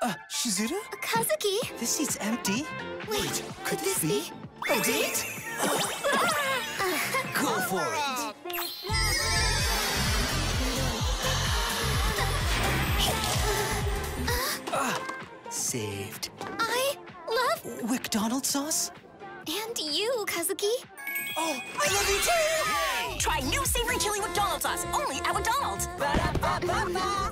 Shizuru? Kazuki? This seat's empty. Wait, could this be a date? Go for it. Saved. I love McDonald's sauce? and you, Kazuki. Oh, I love you too! Try new savory chili McDonald's sauce, only at McDonald's. Ba-da-ba-ba-ba.